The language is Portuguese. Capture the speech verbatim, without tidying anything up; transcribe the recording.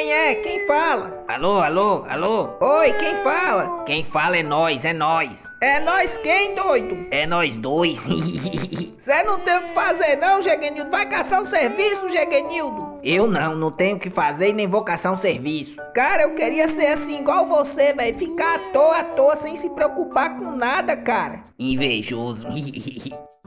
Quem é? Quem fala? Alô, alô, alô? Oi, quem fala? Quem fala é nós, é nós. É nós quem, doido? É nós dois. Cê não tem o que fazer não, Gegenildo. Vai caçar um serviço, Gegenildo. Eu não, não tenho o que fazer e nem vou caçar um serviço. Cara, eu queria ser assim igual você, velho. Ficar à toa, à toa, sem se preocupar com nada, cara. Invejoso.